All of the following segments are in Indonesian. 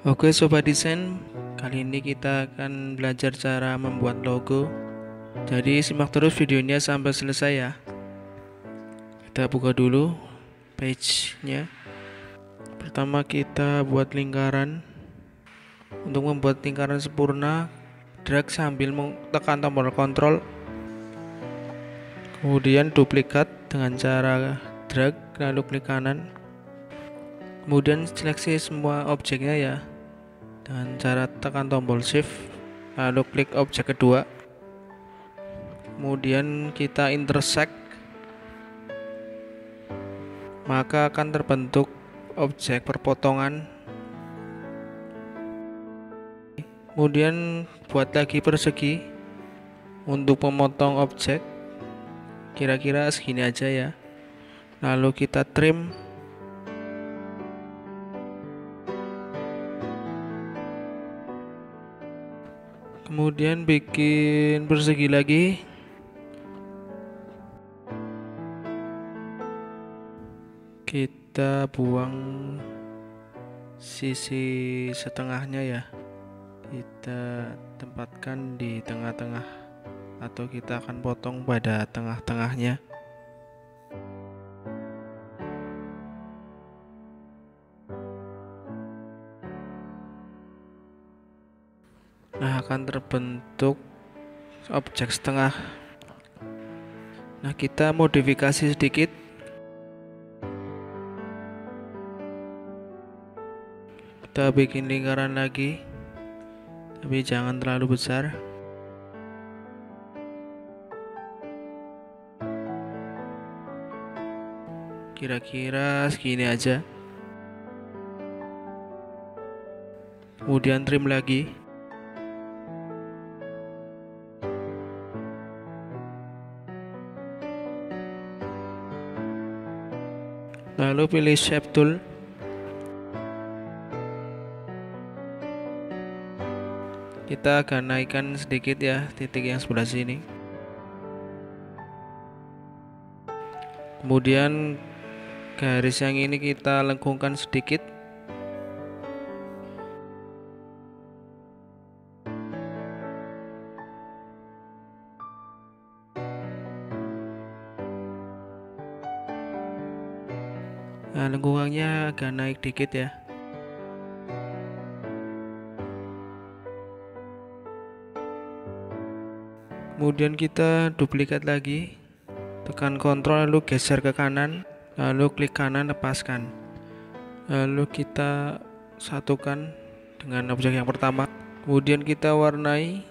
Oke Sobat Desain, kali ini kita akan belajar cara membuat logo. Jadi simak terus videonya sampai selesai ya. Kita buka dulu page-nya. Pertama kita buat lingkaran. Untuk membuat lingkaran sempurna, drag sambil tekan tombol Ctrl. Kemudian duplikat dengan cara drag lalu klik kanan. Kemudian seleksi semua objeknya ya, dengan cara tekan tombol shift lalu klik objek kedua. Kemudian kita intersect, maka akan terbentuk objek perpotongan. Kemudian buat lagi persegi untuk memotong objek, kira-kira segini aja ya. Lalu kita trim. Kemudian bikin persegi lagi. Kita buang sisi setengahnya ya. Kita tempatkan di tengah-tengah, atau kita akan potong pada tengah-tengahnya. Nah, akan terbentuk objek setengah. Nah, kita modifikasi sedikit. Kita bikin lingkaran lagi, tapi jangan terlalu besar. Kira-kira segini aja. Kemudian trim lagi. Lalu pilih shape tool. Kita akan naikkan sedikit ya titik yang sebelah sini. Kemudian garis yang ini kita lengkungkan sedikit. Nah, lengkungannya agak naik dikit ya. Kemudian kita duplikat lagi, tekan Ctrl lalu geser ke kanan, lalu klik kanan lepaskan. Lalu kita satukan dengan objek yang pertama. Kemudian kita warnai.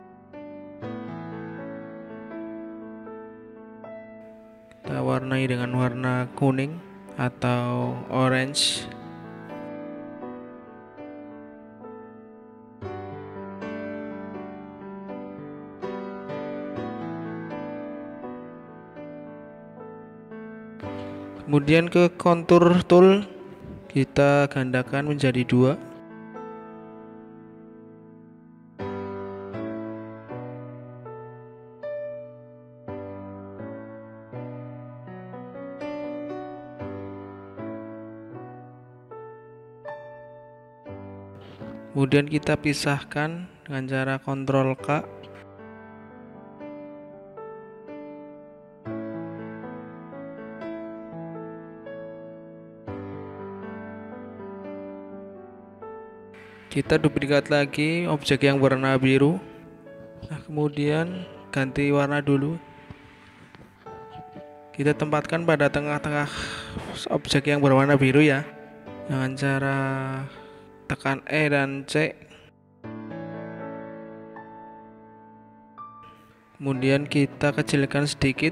Kita warnai dengan warna kuning atau orange. Kemudian ke contour tool, kita gandakan menjadi 2. Kemudian kita pisahkan dengan cara Ctrl K. Kita duplikat lagi objek yang warna biru. Nah, kemudian ganti warna dulu. Kita tempatkan pada tengah-tengah objek yang berwarna biru ya, dengan cara tekan E dan C. Kemudian kita kecilkan sedikit.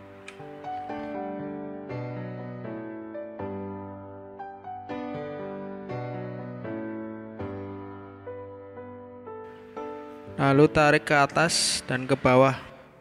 Lalu tarik ke atas dan ke bawah.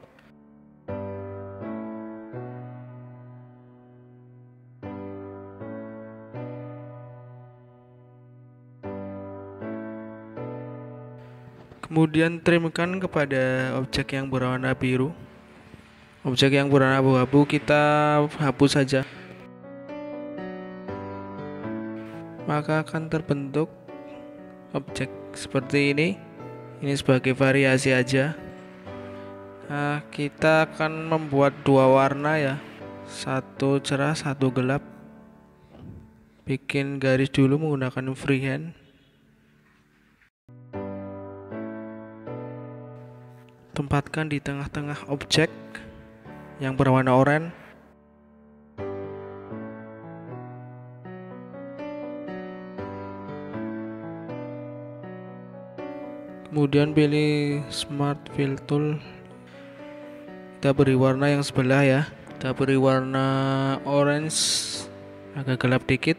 Kemudian trimkan kepada objek yang berwarna biru. Objek yang berwarna abu-abu kita hapus saja. Maka akan terbentuk objek seperti ini. Ini sebagai variasi aja. Nah, kita akan membuat dua warna ya, satu cerah satu gelap. Bikin garis dulu menggunakan freehand. Tempatkan di tengah-tengah objek yang berwarna oranye. Kemudian pilih Smart Fill Tool. Kita beri warna yang sebelah ya. Kita beri warna orange, agak gelap dikit.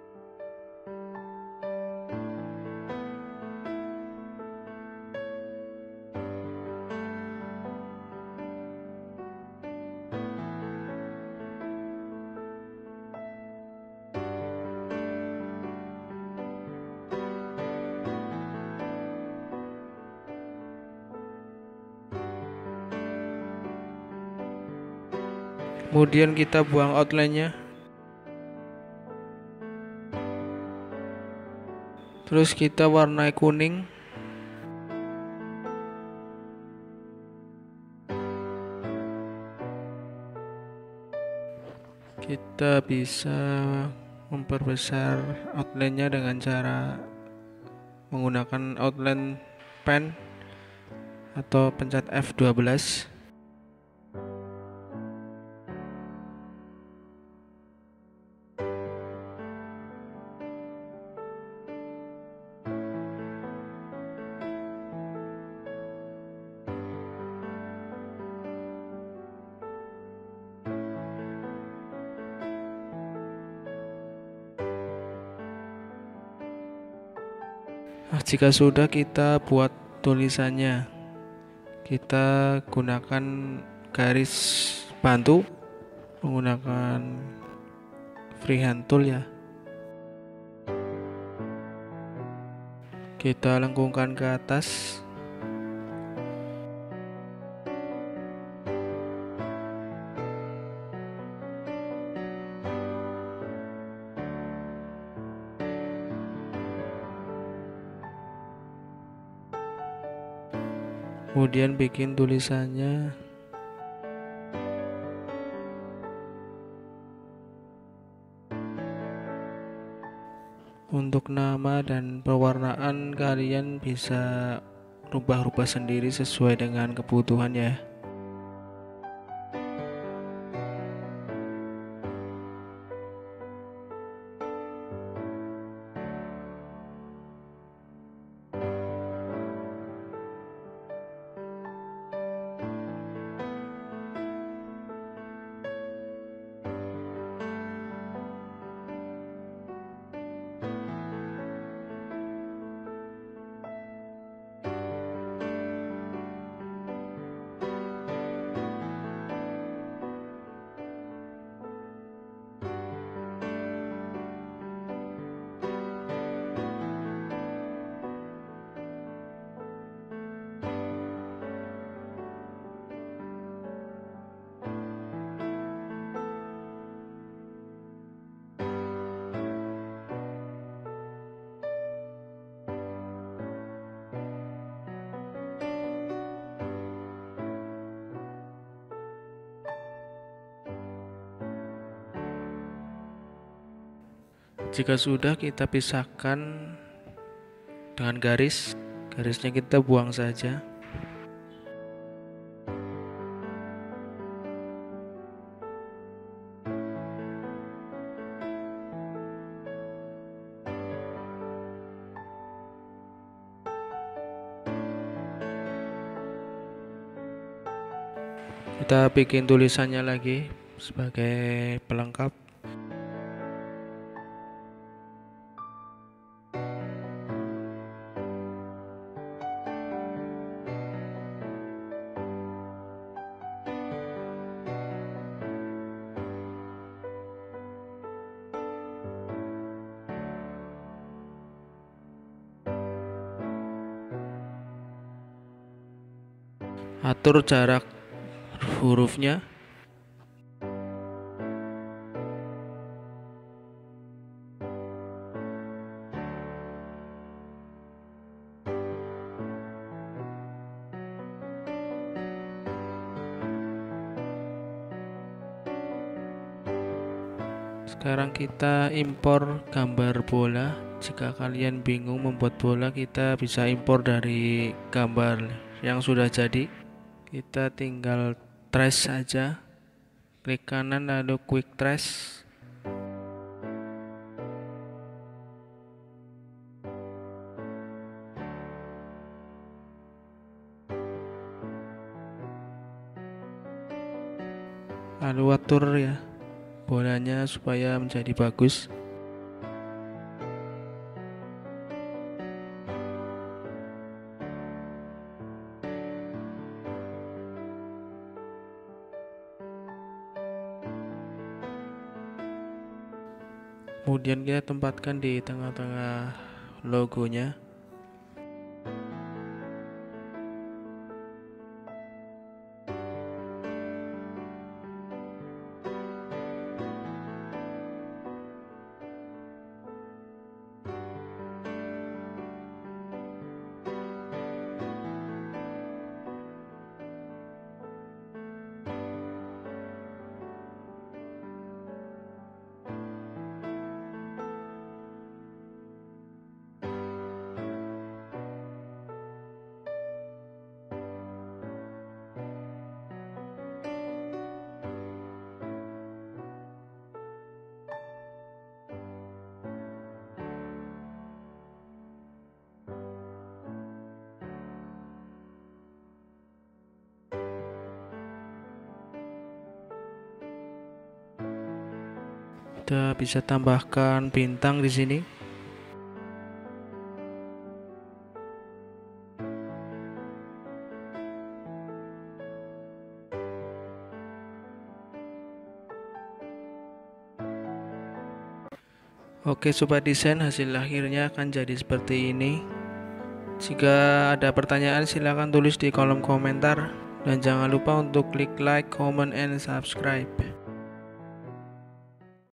Kemudian kita buang outline-nya. Terus kita warnai kuning. Kita bisa memperbesar outline-nya dengan cara menggunakan outline pen atau pencet F12. Nah, jika sudah, kita buat tulisannya. Kita gunakan garis bantu menggunakan freehand tool ya. Kita lengkungkan ke atas. Kemudian bikin tulisannya. Untuk nama dan pewarnaan kalian bisa rubah-rubah sendiri sesuai dengan kebutuhan ya. Jika sudah, kita pisahkan dengan garis. Garisnya kita buang saja. Kita bikin tulisannya lagi sebagai pelengkap. Atur jarak hurufnya. Sekarang kita impor gambar bola. Jika kalian bingung membuat bola, kita bisa impor dari gambar yang sudah jadi. Kita tinggal trace saja, klik kanan lalu quick trace. Lalu atur ya bolanya supaya menjadi bagus. Kemudian kita tempatkan di tengah-tengah logonya. Kita bisa tambahkan bintang di sini. Oke sobat desain, hasil akhirnya akan jadi seperti ini. Jika ada pertanyaan silahkan tulis di kolom komentar. Dan jangan lupa untuk klik like, comment, and subscribe.